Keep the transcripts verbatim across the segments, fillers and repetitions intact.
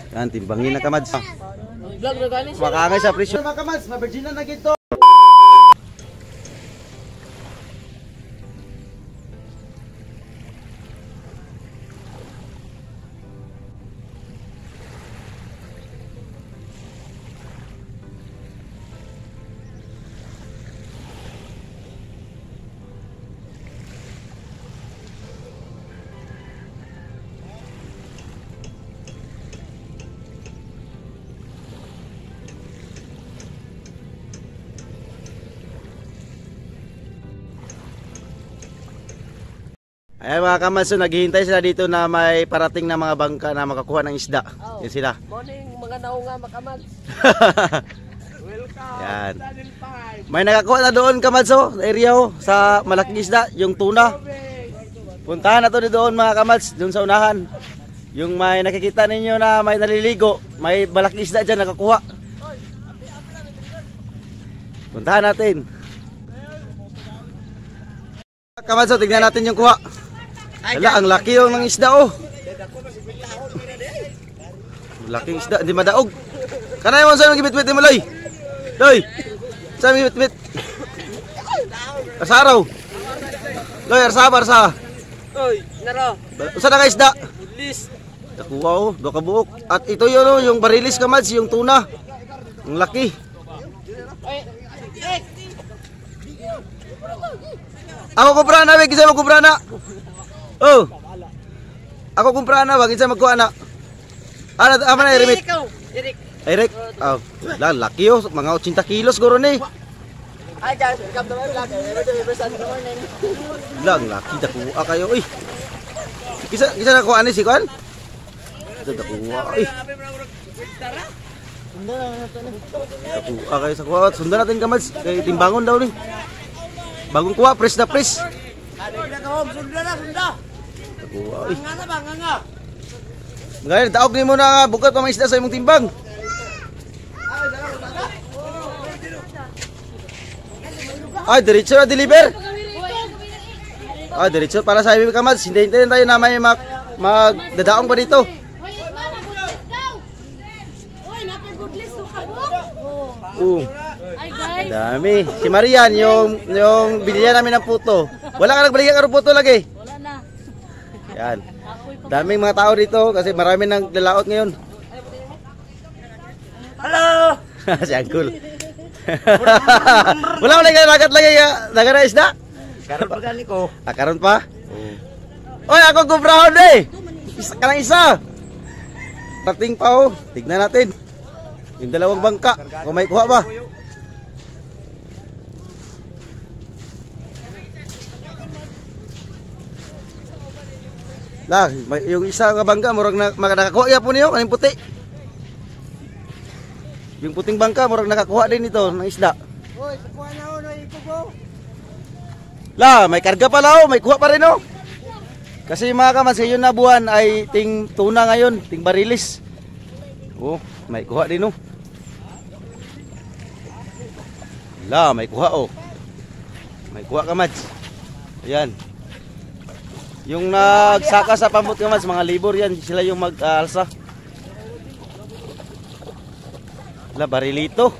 Yan, timbangin na kamads. Vlog na gani siya. Makangay sa presyo. Mga kamads, maberginan na gito. Ayan mga kamads, so naghihintay sila dito na may parating na mga bangka na makakuha ng isda. Oh, yan sila. Morning mga naunga makamads. Welcome. Yan. May nakakuha na doon kamads oh, area oh, sa malaking isda, yung tuna. Puntahan na to doon mga kamads, doon sa unahan. Yung may nakikita ninyo na may naliligo, may malaking isda dyan nakakuha. Puntahan natin. Kamads oh, tignan natin yung kuha. Hala, ang laki yung ng isda oh. Laking isda, hindi madaog. Kanay mo sa'yo gibit-bit mo loy. Loy, sa'yo gibit-bit. Arsaraw. Loy, arsa, arsa. Oy, naro. Saan na ka isda? Budlis. Nakuha oh, do ka buok. At ito yun oh, yung barilis kamads, yung tuna. Ang laki. Ako kumpra na, wag isa magkumpra na. Oh. Ako kumpra na, wag isa magkuha na. Ano, ama na, Erik? Erik. Erik? Oh, la, laki oh, mga eighty kilos guro ni. Ay guys, welcome to my vlog. Good morning. Lang, laki dakuha kayo, uy. Kisa, kisa na kuha ni si Kwan? Ito dakuha, uy. Dakuha kayo sa kuha. Sundan natin kamads, kay timbangon daw ni. Bagong kuha, press na press. Sunda na, sunda. Dakuha, uy. Nga na ba, nga nga. Ngayon, taog ni mo na bukat pa mga isda sa imong timbang. Ay, diretso na deliver. Ay, diretso para sa imong kamads. Hintayin tayo na may mag magdadaong pa dito. Oo. Dami. Si Marian, yung yung binili namin ng puto. Wala ka nagbalik ng puto lagi. Wala na. Yan. Daming mga tao dito kasi marami nang lalaot ngayon. Hello. Si Uncle. Wala mo lagi lagat lagi nagara isda. Karon pa gani ko. Ah, karon pa? Oy, ako kumprahon eh. Isa ka lang isa. Pating pa oh. Tignan natin. Yung dalawang bangka. Kung may kuha ba? Lah, yung isa nga bangka murag na nakakakuha ya po niyo, kaning puti. Yung puting bangka murag nakakuha din ito ng isda. Hoy, kuha na oh, ikugo. La, may karga pala oh, may kuha pa rin oh. Kasi mga kamads, ngayon na buwan ay ting tuna ngayon, ting barilis. Oh, may kuha din oh. La, may kuha oh. May kuha kamads. Ayan. Yung nagsaka sa pambot kamads, mga libor yan, sila yung mag-alsa. La, barilito.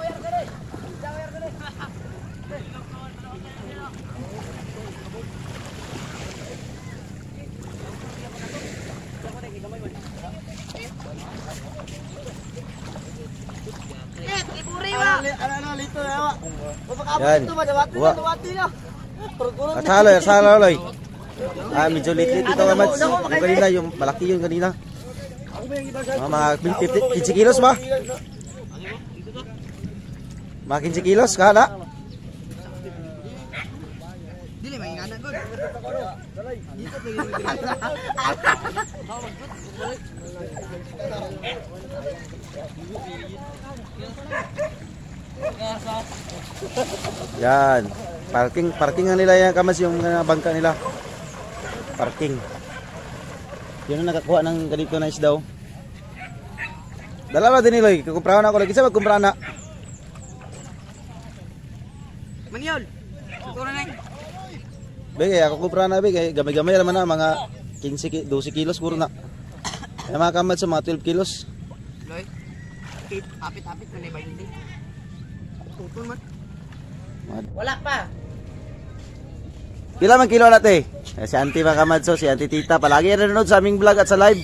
Yan. Kuha. At haloy, at haloy. Ah, medyo lit-lit ito kamads. Yung kanina, yung malaki yun kanina. Mga, mga fifty kilos ba? Mga fifty kilos, kala? Dili may ingana gud. Yan. Parking, parkingan nila yan kamads, yung uh, bangka nila. Parking. Yun ang nakakuha ng ganito na isda. Dalawa din nila, kukumprahan ako lagi. Isa magkumprahan na. Manyol. Siguro na. Bigay, ako kumprahan na bigay. Gamay-gamay naman na, mga fifteen, twelve kilos puro na. Yung mga kamads, mga twelve kilos. Loy. Apit-apit na ba hindi? Tutol man. Wala pa. Pila man kilo natin? Eh, si Auntie mga kamadso, si Auntie Tita, palagi nanonood sa aming vlog at sa live.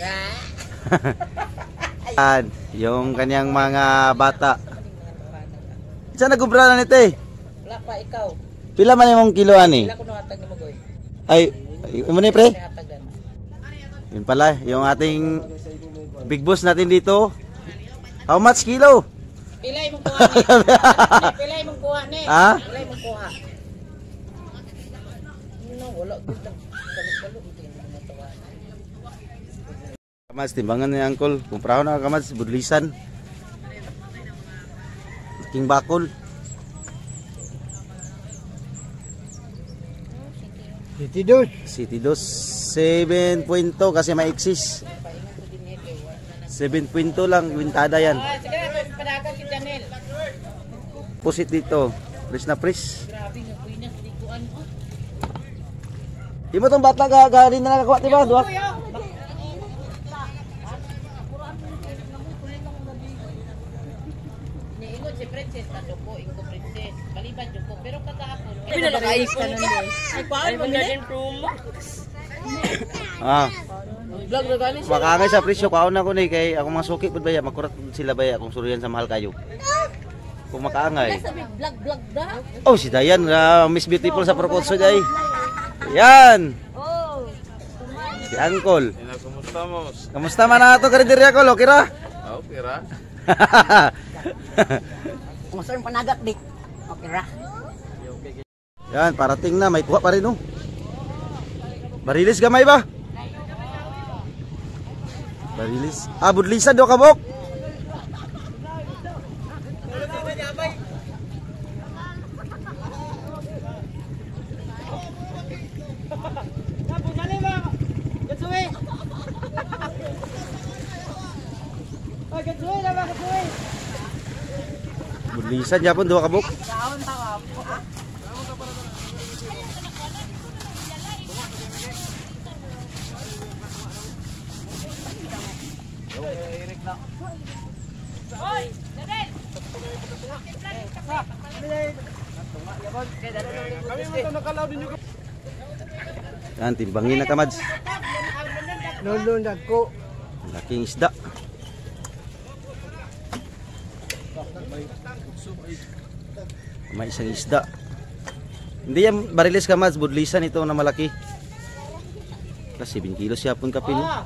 Yan, yung kanyang mga bata. Saan nagkumpra na nito eh? Wala pa, ikaw. Pila man yung kilo ani? Pila ko nahatag ni Magoy. Ay, mo ni pre? Nahatagan. Yun pala, yung ating big boss natin dito. How much kilo? Pilay mong kuha ni. Pilay mong kuha ni. Ha? Pilay mong kuha. No, wala gud lang. Balo-balo hindi mo matawanan. Kamads, timbangan ni Uncle. Kumpraho na kamads, budlisan. King bakol. City dos. City dos. seven point two kasi may exist. seven point two lang, wintada yan. Ah, sige, padagan si Janel. Pusit dito. Pris na pris. Grabe nga kuy na likuan mo. Di mo tong bata ka galing na nakakuha, diba? Dua? Niingon si Princess na duko, ingo Princess. Maliban duko, pero katapon. Pinalakais ka nun din. Ay, paano ba din promo? Ah. Vlog na galing siya. Makakay sa presyo, kaon ako ni kay ako mga suki pud baya, makurat sila baya kung suriyan sa mahal kayo. Kung makaangay. Sabi, vlog, vlog da. Oh, si Dayan, uh, Miss Beautiful sa Proconso day. Yan. Oh. Si Uncle. Ina, kumusta mo? Kamusta man na ato karinderya ko, okay ra? Ah, okay ra. Kumusta yung panagat, dik? Okay ra. Yan, parating na, may kuha pa rin oh. Barilis gamay ba? Barilis. Ah, budlisan do kabok. Budlisan yapon do kabok. Yan, timbangin na kamads. Lulundag ko. Laking isda. May isang isda. Hindi yan barilis kamads, budlisan ito na malaki. Plus seven kilos siya pun kapin. No?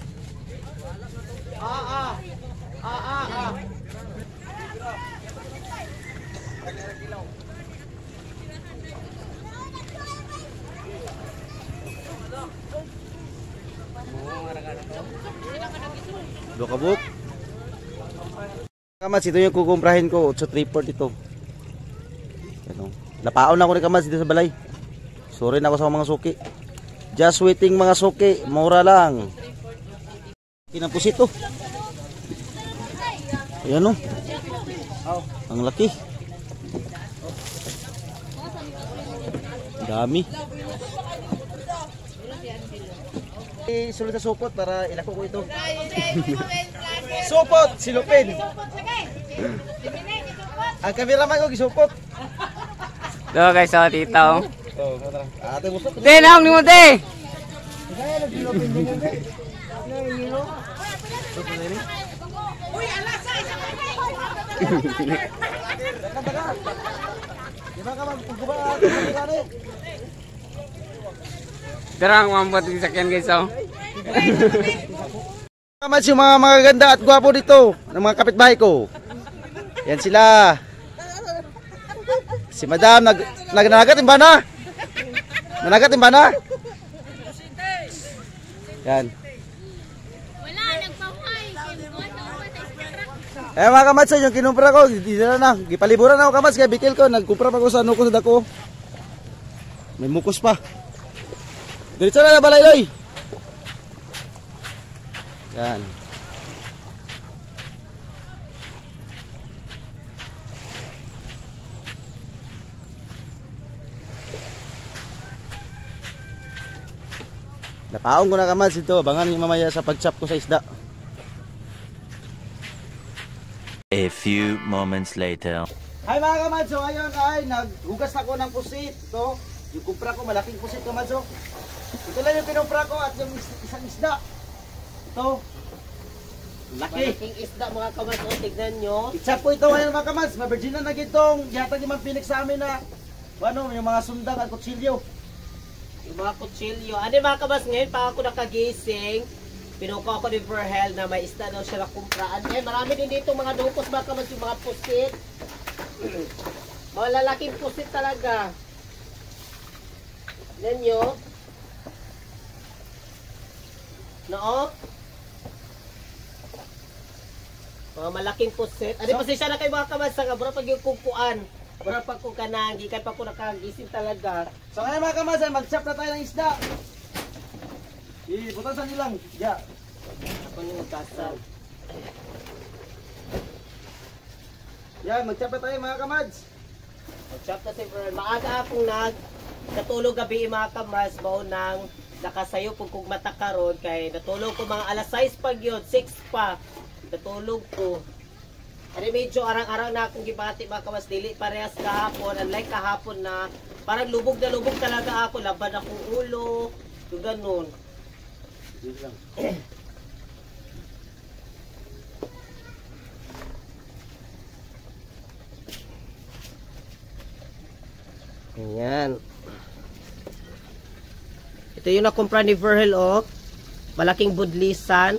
Dua kabuk. Kamads, ito yung kukumprahin ko. eight three four ito. Ano? Napaon na ako ni kamads dito sa balay. Sorry na ako sa mga suki. Just waiting mga suki. Mura lang. Kinapos ito. Ayan o. Ang laki. Dami. Sulod sa supot para ilako ko ito. Supot! Silupin! Ang cameraman ko gisupot. Doon guys, sa tita oh. Oh, tara. Ate mo supot. Te, naong ni mo te! Uy, alasa isa ka. Di ba ka magpuguba ang camera eh? Pero ang mambot yung sakyan guys oh. Kamads, yung mga magaganda at gwapo dito ng mga kapitbahay ko. Yan sila. Si Madam nag nagnanagat imbana. Nanagat imbana. Yan. Wala, nagpapay. Eh mga kamads, yung kinumpra ko, di na na. Gipaliburan ako kamads, kaya bikil ko. Nagkumpra pa ko sa ano ko sa dako. May mukos pa. Diretso na na balay-loy. Yan. Napaong ko na kamads ito. Abangan yung mamaya sa pag-chop ko sa isda. A few moments later. Hi mga kamadso, ngayon ay naghugas ako ng pusit. Ito, yung kumpra ko, malaking pusit kamadso. Ito lang yung kinumpra ko at yung is- isang isda. Ito, laki. Malaking isda mga kamads. O, tignan nyo. Itsak po ito ngayon mga kamads. Mabergina na gitong. Yata yung mga pinik sa amin na ano, yung mga sundang at kutsilyo. Yung mga kutsilyo. Ano mga kamads, ngayon pa ako nakagising. Pinuko ako ni Verhel na may isda daw siya na kumpraan. Eh, marami din dito mga dukos mga kamads, yung mga pusit. Mga lalaking pusit talaga. Tignan nyo. Noo? Mga malaking pusit. Ano pa siya na kayo mga kamads sa kabura pag yung kumpuan. Kabura pag kung kanang, gikan pa ko nakagising talaga. So ngayon mga kamads, ay mag-chop na tayo ng isda. Ibutasan nyo lang. Yeah. Ako nung magkasal. Yan, mag-chop na tayo mga kamads. Mag-chop na si Verhel. Maaga akong nag natulog gabi mga kamads. Mao nang nakasayo kung kung mata karon kay natulog ko mga alas sais pag yun, six pa. Natulog ko. Ano medyo arang-arang na akong gibati mga kamas, dili parehas kahapon, unlike kahapon na parang lubog na lubog talaga ako, laban akong ulo, yung ganun. Dito lang. Ayan. Ito yung nakumpra ni Verhel, oh. Malaking budlisan.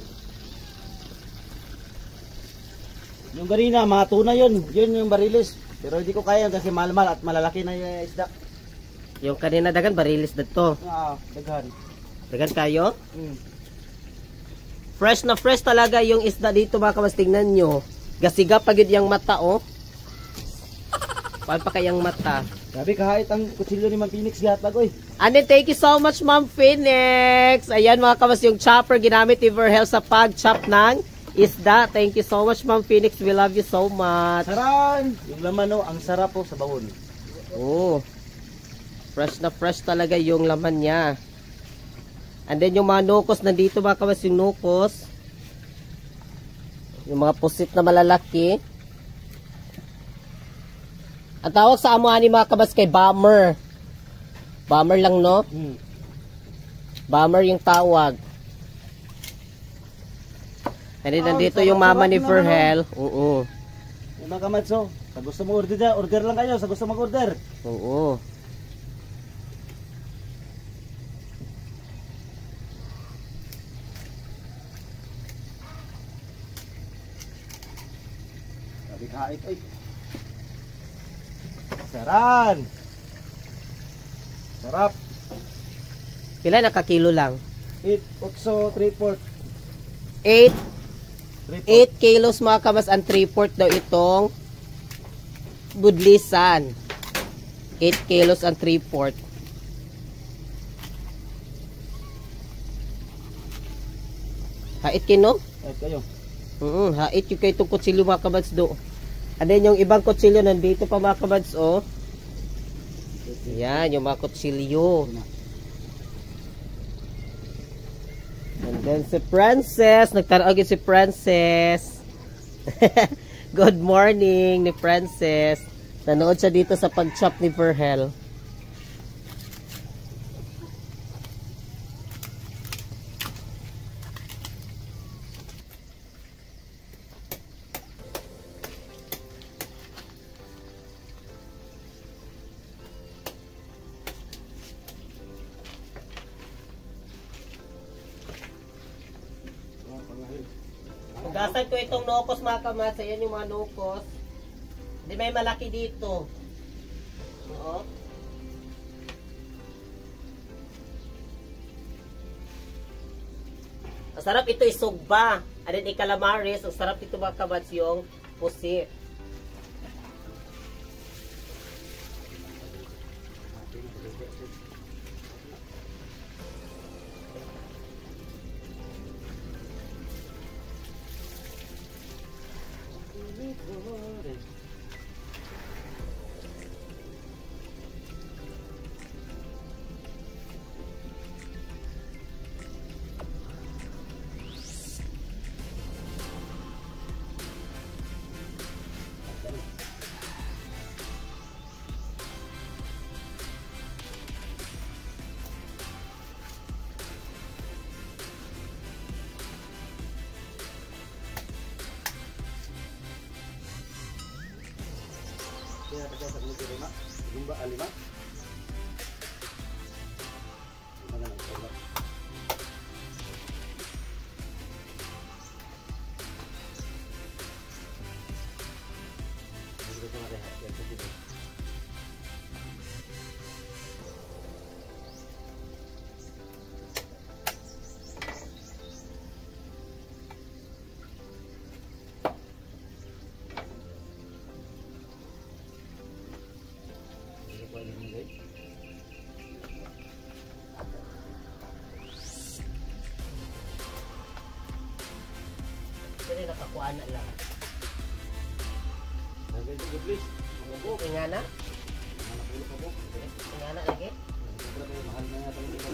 Yung ganina, mga tuna yun. Yun yung barilis. Pero hindi ko kaya kasi mahal-mahal at malalaki na yung isda. Yung kanina dagan, barilis na to. Ah, daghan. Dagan kayo? Mm. Fresh na fresh talaga yung isda dito mga kamas. Tingnan nyo. Gasiga pagid yung mata, oh. Paano pa kayang mata? Grabe kahit ang kutsilyo ni Ma'am Phoenix gatag oy. And then, thank you so much, Ma'am Phoenix. Ayan mga kamas, yung chopper ginamit ni Verhel sa pag-chop ng isda. Thank you so much, Ma'am Phoenix. We love you so much. Saran! Yung laman no, ang sarap po sa bawon. Oh. Fresh na fresh talaga yung laman niya. And then yung mga nukos nandito mga kamas, yung nukos. Yung mga pusit na malalaki. Ang tawag sa amuhan ni mga kabas kay bomber. Bomber lang, no? Hmm. Bomber yung tawag. And then, Oh, nandito sarap- yung mama sarap ni naman, Verhel. Oo. Yung mga kamadso, sa gusto mo order dyan, order lang kayo sa gusto mag-order. Oo. Sabi kahit oy. Saran! Sarap! Pila nakakilo lang? eight, otso, three fourths. eight three fourths. eight kilos mga kabas ang three fourths daw itong budlisan. eight kilos ang three fourths. Hait kino? Kahit kayo. Mm, hait yung kayo itong kutsilyo mga kabads do. And then yung ibang kutsilyo nandito pa mga kabads, oh. Yan, yung mga kutsilyo. And then si Princess, nagtaragin si Princess. Good morning ni Princess. Nanood siya dito sa pag-chop ni Verhel. Hugasan ko itong nukos mga kamas. Ayan yung mga nukos. Hindi may malaki dito. Oo. Ang sarap ito isugba. And then ikalamaris. Ang sarap ito mga kamas yung pusit. Kaya taga sa mga lima, lima lima. Lima na lang. Jadi nakakuha na lang. Lagay ito, please. Oo, kaya na. Kaya na lagi. Mahal na yata ito.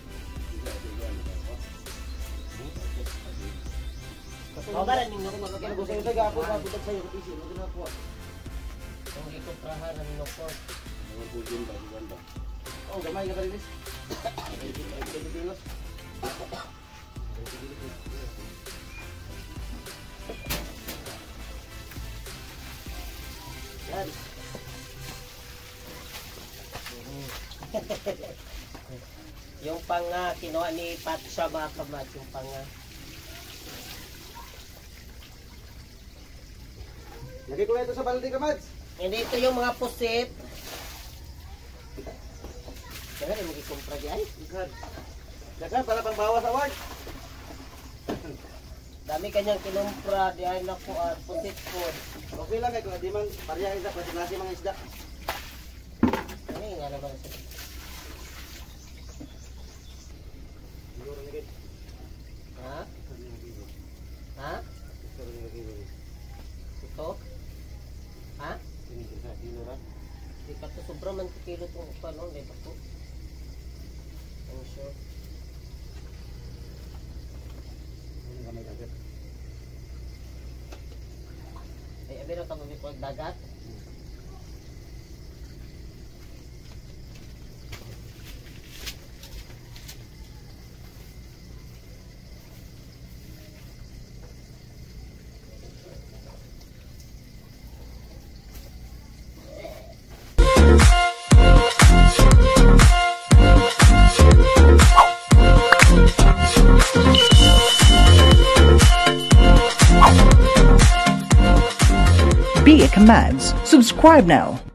Kau ba rin ninyo? Kung sa'yo taga ako, kapitag sa'yo, kapisi, huwag na po. Kung ikontrahan ng nokor. Ang pugin ba, iwan ba? Oh, gamay ka rin, Yan. Yung panga, kinuha ni Pat siya mga kamad, yung panga. Lagay ko na ito sa balde, kamads. Hindi ito yung mga pusit. Kaya rin mag-ikumpra diyan. Dagan, para pang bawas award. Dami kanyang kinumpra diyan na po at pusit food. Okay lang kay kung di man pareha isda, pwede klase mga isda. Ano yung nga naman siya? Siguro nagit. Ha? Ha? Siguro nagit. Ito? Ha? Ini isa kilo ra. Di ka to sobra man kilo itong panon. Di ba po? Ang sure. Ano gamay dagat? Ay, abiro ka mamipag dagat. Be a Commands. Subscribe now.